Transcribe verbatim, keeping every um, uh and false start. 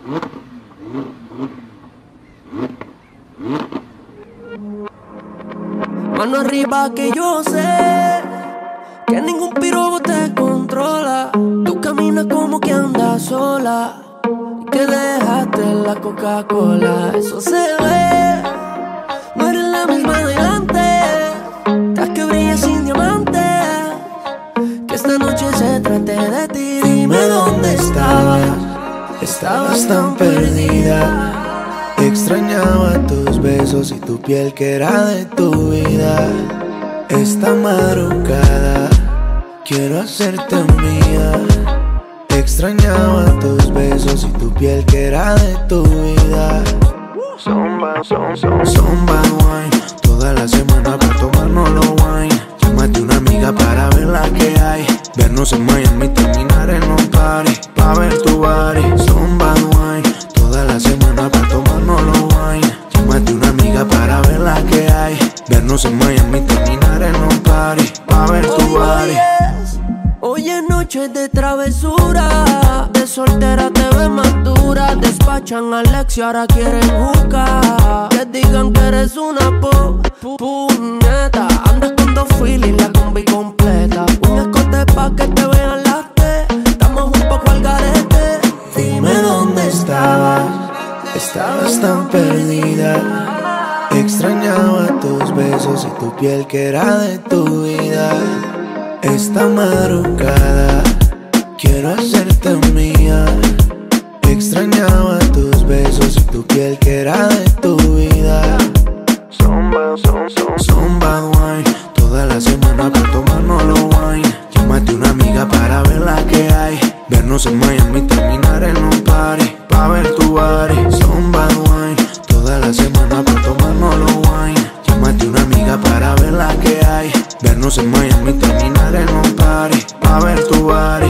Mano arriba que yo sé que ningún pirobo te controla. Tú caminas como que andas sola y que dejaste la Coca-Cola. Eso se ve, no eres la misma de antes. Estás que brillas sin diamantes. Que esta noche se trate de ti. Dime dónde estabas. Estabas tan perdida. Extrañaba tus besos y tu piel que era de tu vida. Esta madrugada quiero hacerte mía. Extrañaba tus besos y tu piel que era de tu vida. Zumba, zumba, zumba, zumba wine. Toda la semana para tomarnos los wine. Llámate una amiga para ver la que hay. Vernos en Miami, terminar en un party pa' ver tu body. Zumba wine. Toda la semana para tomarnos los wine. Llámate una amiga para ver la que hay. Vernos en Miami, terminar en un party pa' ver tu body. Hoy es noche de travesura. De soltera te ves más dura. Despachan a Alex y ahora quieren jugar. Que digan que eres una po, pu, puñeta. Andas con dos filis y la combi completa. Un escote pa' que te vean las T. Estamos un poco al garete. Dime dónde estabas. Estabas tan perdida. Extrañaba tus besos y tu piel que era de tu vida. Esta madrugada quiero hacerte mía. Extrañaba tus besos y tu piel que era de tu vida. Zumba, zumba, zumba, zumba wine. Toda la semana para tomarnos los wine. Llámate una amiga para ver la que hay. Vernos en Miami, terminar en un party pa' ver tu body. Zumba wine. Toda la semana para tomarnos los wine. Llámate una amiga para ver la que hay. Vernos en Miami, terminar en un party pa' ver tu body.